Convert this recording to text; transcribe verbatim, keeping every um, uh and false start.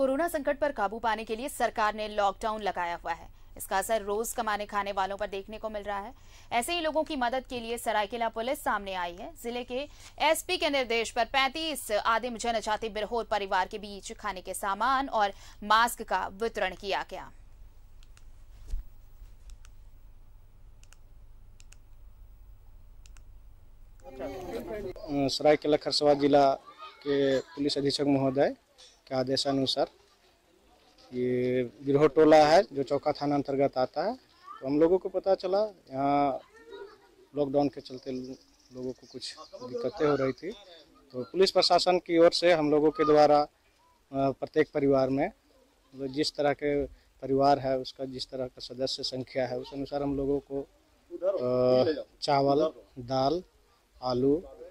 Corona संकट पर काबू पाने के लिए सरकार ने लॉकडाउन लगाया हुआ है। इसका असर रोज कमाने खाने वालों पर देखने को मिल रहा है। ऐसे ही लोगों की मदद के लिए सरायकेला पुलिस सामने आई है। जिले के एसपी के निर्देश पर पैंतीस आदिम जनजाति बिरहोर परिवार के बीच खाने के सामान और मास्क का वितरण किया गया। सरायकेला खरसावां जिला के पुलिस अधीक्षक महोदय के आदेशानुसार ये बिरहोर टोला है जो चौका थाना अंतर्गत आता है। तो हम लोगों को पता चला यहाँ लॉकडाउन के चलते लोगों को कुछ दिक्कतें हो रही थी, तो पुलिस प्रशासन की ओर से हम लोगों के द्वारा प्रत्येक परिवार में जिस तरह के परिवार है उसका जिस तरह का सदस्य संख्या है उस अनुसार हम लोगों को चावल, दाल, आलू